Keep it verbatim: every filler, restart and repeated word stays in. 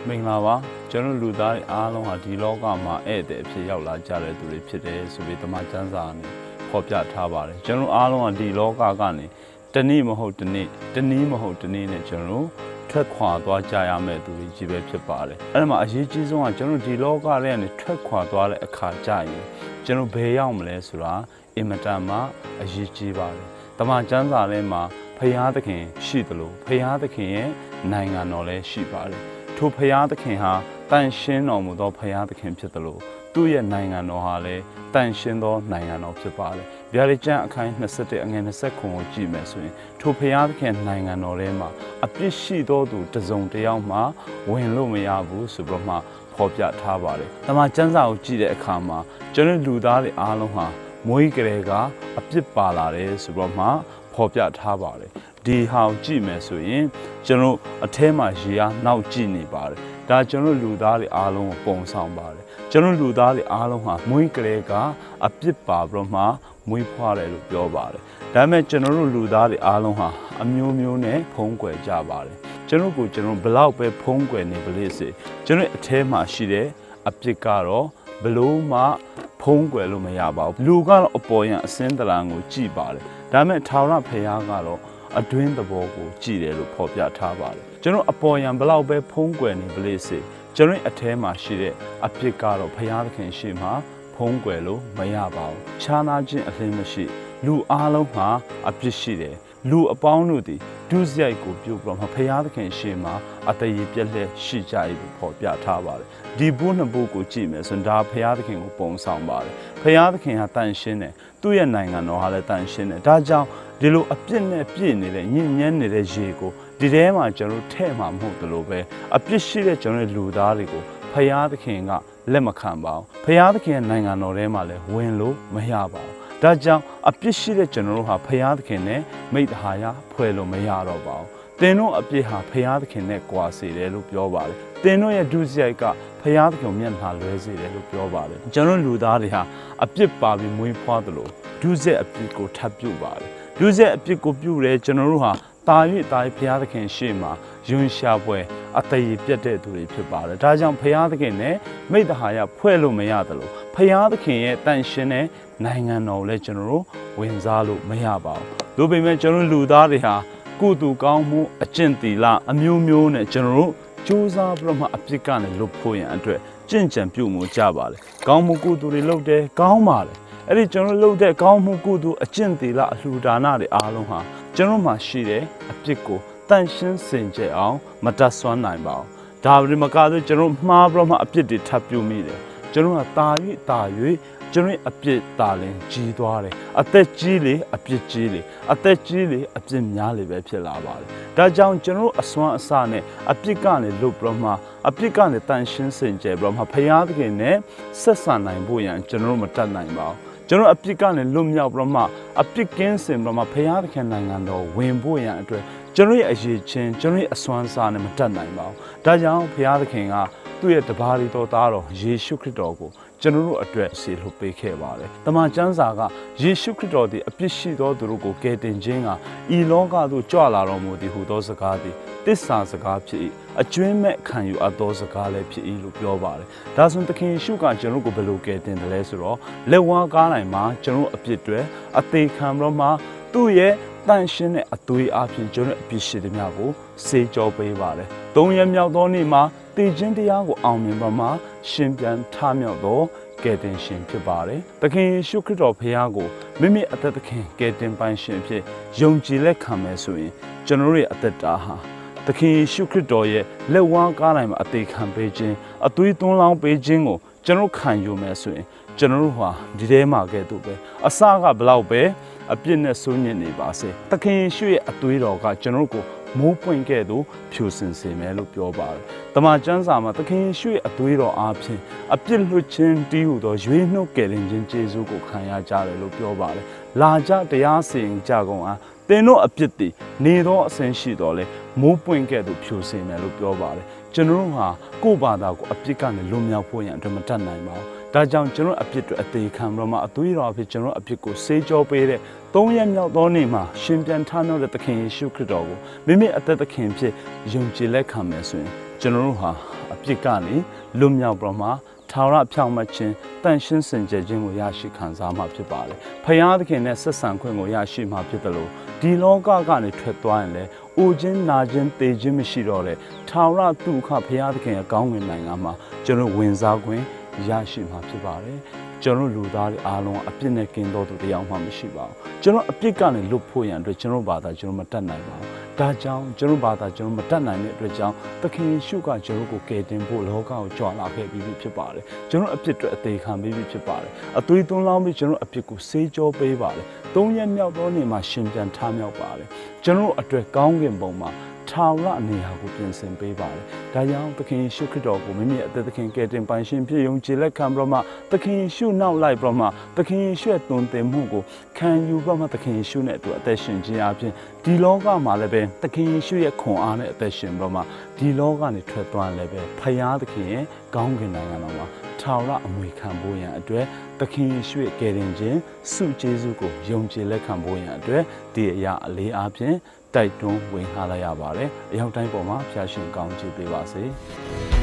မင်္ဂလာပါကျွန်တော်လူသားတွေအားလုံးဟာဒီလောကမှာဧည့်သည်အဖြစ်ရောက်လာကြတဲ့သူတွေဖြစ်တယ်ဆိုပြီးတမန်ကျမ်းစာနဲ့ဖော်ပြထားပါတယ်ကျွန်တော်အားလုံးဟာဒီလောကကနေတနည်းမဟုတ်တနည်းတနည်းမဟုတ်တနည်းနဲ့ကျွန်တော်ထွက်ခွာသွားကြရမယ့်သူတွေကြီးပဲဖြစ်ပါတယ်အဲ့ဒါမှအရေးကြီးဆုံးကကျွန်တော်ဒီလောကထဲကနေထွက်ခွာသွားတဲ့အခါကျရင်ကျွန်တော်ဘယ်ရောက်မလဲဆိုတာအင်မတန်မှအရေးကြီးပါတယ်တမန်ကျမ်းစာထဲမှာဖယားသခင်ရှိတယ်လို့ဖယားသခင်ရဲ့နိုင်ငံတော်လည်းရှိပါတယ်ထိုဖယားသခင်ဟာတန်ရှင်းတော်မူသောဖယားသခင်ဖြစ်တယ်လို့သူ့ရဲ့နိုင်ငံတော်ဟာလည်းတန်ရှင်းသောနိုင်ငံတော်ဖြစ်ပါတယ်ဗျာဒိတ်ကျမ်းအခန်း၂၁အငယ်၂၉ကိုကြည့်မယ်ဆိုရင်ထိုဖယားသခင်နိုင်ငံတော်ထဲမှာအပြစ်ရှိသောသူတစုံတစ်ယောက်မှဝင်လို့မရဘူးဆိုပြီးမှဖော်ပြထားပါတယ်။ဒါမှကျမ်းစာကိုကြည့်တဲ့အခါမှာကျွန်တော်လူသားတွေအားလုံးဟာမွေးကလေးကအပြစ်ပါလာတယ်ဆိုပြီးမှဖော်ပြထားပါတယ်။ဒီဟာကိုကြည့်မယ်ဆိုရင်ကျွန်တော်အထဲမှာရေအားနောက်ကြည့်နေပါတယ်။ဒါကျွန်တော်လူသားတွေအားလုံးကိုပုံဆောင်ပါတယ်။ကျွန်တော်လူသားတွေအားလုံးဟာမွေးကလေးကအပြစ်ပါပြီးမှမွေးဖွားတယ်လို့ပြောပါတယ်။ဒါပေမဲ့ကျွန်တော်တို့လူသားတွေအားလုံးဟာအမျိုးမျိုးနဲ့ဖုံးကွယ်ကြပါတယ်။ကျွန်တော်ကိုကျွန်တော်ဘလောက်ပဲဖုံးကွယ်နေပါလိမ့်စေကျွန်တော်အထဲမှာရှိတဲ့အပြစ်ကတော့ဘလို့မှဖုံးကွယ်လို့မရပါဘူးလူကတော့အပေါ်ယံအစင်းတရံကိုကြည်ပါတယ်ဒါပေမဲ့ထာဝရဘုရားကတော့အတွင်းသဘောကိုကြည်တယ်လို့ဖော်ပြထားပါတယ်ကျွန်တော်အပေါ်ယံဘလောက်ပဲဖုံးကွယ်နေပါလိမ့်စေကျွန်တော်အထဲမှာရှိတဲ့အပြစ်ကတော့ဘုရားသခင်ရှိမှဖုံးကွယ်လို့မရပါဘူးခြားနာခြင်းအလင်းမရှိလူအားလုံးဟာအပြစ်ရှိတယ်လူအပေါင်းတို့သည်ဒုစရိုက်ကိုပြုတ်ပြီးတော့ဘုရားသခင်ရှေ့မှာအတရေပြက်လက်ရှိကြ၏လို့ဖော်ပြထားပါတယ်ဒီဘုနှစ်ဘုကိုကြည့်မယ်ဆိုရင်ဒါဘုရားသခင်ကိုပုံဆောင်ပါတယ်ဘုရားသခင်ဟာတန်ရှင်းတယ်သူ့ရဲ့နိုင်ငံတော်ဟာလည်းတန်ရှင်းတယ်ဒါကြောင့်ဒီလိုအပြစ်နဲ့ပြည့်နေတဲ့ညဉ့်ညမ်းနေတဲ့ရေကိုဒီထဲမှာကျွန်တော်ထဲ့မှာမဟုတ်တယ်လို့ပဲအပြစ်ရှိတဲ့ကျွန်တော်လူသားတွေကိုဘုရားသခင်ကလက်မခံပါဘူးဘုရားသခင်ရဲ့နိုင်ငံတော်ထဲမှာလည်းဝင်လို့မရပါဘူးဒါကြောင့်အပြစ်ရှိတဲ့ကျွန်တော်တို့ဟာဖယားသခင်နဲ့မိတ္တဟာယဖွဲ့လို့မရတော့ပါဘူး။သင်တို့အပြစ်ဟာဖယားသခင်နဲ့ကွာစေတယ်လို့ပြောပါတယ်။သင်တို့ရဲ့ဒုစရိုက်ကဖယားသခင်ကိုမျက်နှာလွဲစေတယ်လို့ပြောပါတယ်။ကျွန်တော်လူသားတွေဟာအပြစ်ပါပြီးမွေးဖွားသလိုဒုစရိုက်အပြစ်ကိုထပ်ပြုတ်ပါတယ်။ဒုစရိုက်အပြစ်ကိုပြုတ်တယ်ကျွန်တော်တို့ဟာတာ၍တာ၍ဖယားသခင်ရှေ့မှာယွန်းရှာပွဲအတရေပြတ်တဲ့သူတွေဖြစ်ပါတယ်။ဒါကြောင့်ဖယားသခင်နဲ့မိတ္တဟာယဖွဲ့လို့မရတယ်လို့ဖယားသခင်ရဲ့တန်ရှင်းတဲ့နိုင်ငံတော်လည်းကျွန်တော်တို့ဝင်စားလို့မရပါဘူး။ဒါပေမဲ့ကျွန်တော်လူသားတွေဟာကုသိုလ်ကောင်းမှုအကျင့်သီလအမျိုးမျိုးနဲ့ကျွန်တော်တို့ကြိုးစားပြီးတော့မှအပြစ်ကနေလွတ်ဖို့ရန်အတွက်ကြင်ကြံပြုမှုကြပါလေ။ကောင်းမှုကုသိုလ်တွေလုပ်တယ်ကောင်းပါလေ။အဲ့ဒီကျွန်တော်လုပ်တဲ့ကောင်းမှုကုသိုလ်အကျင့်သီလအလှူဒါနတွေအားလုံးဟာကျွန်တော်မှာရှိတဲ့အပြစ်ကိုတန်ရှင်းစင်ကြယ်အောင်မတတ်ဆွမ်းနိုင်ပါဘူး။ဒါပေမဲ့မကားဆိုကျွန်တော်မှားပြီးတော့မှအပြစ်တွေထပ်ပြုမိတယ်။ကျွန်တော်ကတာ၍တာ၍ကျွန်တော်အပြစ်တာလင်ကြီးသွားတယ်အသက်ကြီးလေအပြစ်ကြီးလေအသက်ကြီးလေအပြစ်များလေပဲဖြစ်လာပါတယ်ဒါကြောင့်ကျွန်တော်အစွမ်းအစနဲ့အပြစ်ကနေလွတ်ပြီးမှအပြစ်ကနေတန်ရှင်းစင်ကြယ်ပြီးမှဖယားသခင်နဲ့ဆက်ဆံနိုင်ဖို့ရန်ကျွန်တော်မတတ်နိုင်ပါဘူးကျွန်တော်အပြစ်ကနေလွတ်မြောက်ပြီးမှအပြစ်ကင်းစင်ပြီးမှဖယားသခင်နိုင်ငံတော်ဝင်ဖို့ရန်အတွက်ကျွန်တော်ရဲ့အရေးချင်းကျွန်တော်ရဲ့အစွမ်းအစနဲ့မတတ်နိုင်ပါဘူးဒါကြောင့်ဖယားသခင်ကသူ့ရဲ့တပါးရီတော်သားတော်ယေရှုခရစ်တော်ကိုကျွန်တော်တို့အတွက်ဆေလွှတ်ပေးခဲ့ပါတယ်။တမန်ကျမ်းစာကယေရှုခရစ်တော်သည်အပြစ်ရှိသောသူတို့ကိုကယ်တင်ခြင်းကဤလောကသို့ကြွလာတော်မူသည်ဟူသောစကားသည်တစ္ဆာစကားဖြစ်၏အကျွင်းမဲ့ခံယူအပ်သောစကားလည်းဖြစ်၏လို့ပြောပါတယ်။ဒါဆိုသခင်ယေရှုကကျွန်တော်ကိုဘယ်လိုကယ်တင်တယ်လဲဆိုတော့လက်ဝါးကားတိုင်းမှာကျွန်တော်အပြစ်တွေအသေးခံပြီးတော့မှသူ့ရဲ့တန်ရှင်းတဲ့အသွေးအပြင်ကျွန်တော်အပြစ်ရှိသည်များကိုစေကြောပေးပါတယ်။သုံးရက်မြောက်သောနေ့မှာတည်ခြင်းတရားကိုအောင်မြင်ပါမှရှင်ပြန်ထမြောက်သောကယ်တင်ရှင်ဖြစ်ပါတယ်။သခင်ယေရှုခရစ်တော်ဖခင်ကိုမိမိအသက်သခင်ကယ်တင်ပိုင်ရှင်ဖြစ်ယုံကြည်လက်ခံမယ်ဆိုရင်ကျွန်တော်ရဲ့အသက်တာဟာသခင်ယေရှုခရစ်တော်ရဲ့လက်ဝါးကားတိုင်းမှာအသေးခံပေးခြင်းအသွေးသွန်းလောင်းပေးခြင်းကိုကျွန်တော်ခံယူမယ်ဆိုရင်ကျွန်တော်ဟာဒီထဲမှာကဲ့သို့ပဲအစကဘလောက်ပဲအပြစ်နဲ့ဆိုးညစ်နေပါစေသခင်ယေရှုရဲ့အသွေးတော်ကကျွန်တော်ကိုမိုးပွင့်ခဲ့သို့ဖြူစင်စေမယ်လို့ပြောပါတယ်။တမန်ကျမ်းစာမှာသခင်ယေရှုရဲ့အသွေးတော်အားဖြင့်အပြစ်လွတ်ခြင်းတည်ဟူသောရွေးနှုတ်ကယ်တင်ခြင်းကျေးဇူးကိုခံရကြတယ်လို့ပြောပါတယ်။လာကြတရားစီရင်ကြကုန်အားသင်တို့အပြစ်သည်နေသောအစဉ်ရှိတော်လဲမိုးပွင့်ခဲ့သို့ဖြူစင်မယ်လို့ပြောပါတယ်။ကျွန်တော်ဟာကိုယ့်ဘာသာကိုအပြစ်ကနေလွတ်မြောက်ဖို့ရန်အတွက်မတတ်နိုင်ပါဘူး။ဒါကြောင့်ကျွန်တော်အပြစ်တွေအသေးခံပြီးတော့မှအသွေးတော်အဖြစ်ကျွန်တော်အပြစ်ကိုစေကြောပေးတဲ့သုံးရက်မြောက်သောနေ့မှာရှင်ပြန်ထမြောက်တဲ့သခင်ယေရှုခရစ်တော်ကိုမိမိအသက်သခင်ဖြစ်ယုံကြည်လက်ခံမယ်ဆိုရင်ကျွန်တော်တို့ဟာအပြစ်ကနေလွတ်မြောက်ပြီးမှထာဝရဖြောင့်မတ်ခြင်းတန်ရှင်းစင်ကြယ်ခြင်းကိုရရှိခံစားမှဖြစ်ပါလေဖယားသခင်နဲ့ဆက်ဆံခွင့်ကိုရရှိမှဖြစ်တယ်လို့ဒီလောကကနေထွက်သွားရင်လေအိုခြင်းနာခြင်းသေခြင်းမရှိတော့တဲ့ထာဝရဒုက္ခဖယားသခင်ရဲ့ကောင်းကင်နိုင်ငံမှာကျွန်တော်ဝင်စားခွင့်ရရှိမှဖြစ်ပါတယ်ကျွန်တော်လူသားတွေအားလုံးအပြစ်နဲ့ကင်းတော်သူတရားမှမရှိပါဘူးကျွန်တော်အပြစ်ကနေလွတ်ဖို့ရန်အတွက်ကျွန်တော်ဘာသာကျွန်တော်မတတ်နိုင်ပါဘူးဒါကြောင့်ကျွန်တော်ဘာသာကျွန်တော်မတတ်နိုင်တဲ့အတွက်ကြောင့်သခင်ယေရှုကကျွန်တော်ကိုကယ်တင်ဖို့လောကကိုကြွလာခဲ့ပြီးဖြစ်ပါတယ်ကျွန်တော်အပြစ်တွေအသေးခံပြီးဖြစ်ပါတယ်အသွေးသွန်းလောင်းပြီးကျွန်တော်အပြစ်ကိုဆေးကြောပေးပါတယ်သုံးရက်မြောက်သောနေ့မှာရှင်ပြန်ထမြောက်ပါတယ်ကျွန်တော်အတွက်ကောင်းကင်ဘုံမှာထာဝရအနေဟာကိုပြင်ဆင်ပေးပါတယ်ဒါကြောင့်သခင်ယေရှုခရစ်တော်ကိုမိမိအသက်သခင်ကယ်တင်ပိုင်ရှင်ဖြစ်ယုံကြည်လက်ခံပြီးတော့မှသခင်ယေရှုနောက်လိုက်ပြီးတော့မှသခင်ယေရှုရဲ့သွန်သင်မှုကိုခံယူပြီးတော့မှသခင်ယေရှုနဲ့အတူအသက်ရှင်ခြင်းအပြင်ဒီလောကမှာလည်းပဲသခင်ယေရှုရဲ့ခွန်အားနဲ့အသက်ရှင်ပြီးတော့မှဒီလောကနေထွက်သွားလည်းပဲဖယားသခင်ရဲ့ကောင်းကင်နိုင်ငံတော်မှာထာဝရအမွေခံဖို့ရန်အတွက်သခင်ယေရှုရဲ့ကယ်တင်ခြင်းဆုကျေးဇူးကိုယုံကြည်လက်ခံဖို့ရန်အတွက်ဒီအရာအလေးအားဖြင့်တိုက်တွန်းဝင်ထားလိုက်ရပါတယ်အရောက်တိုင်းပေါ်မှာဖျားရှင်ကောင်းချီးပေးပါစေ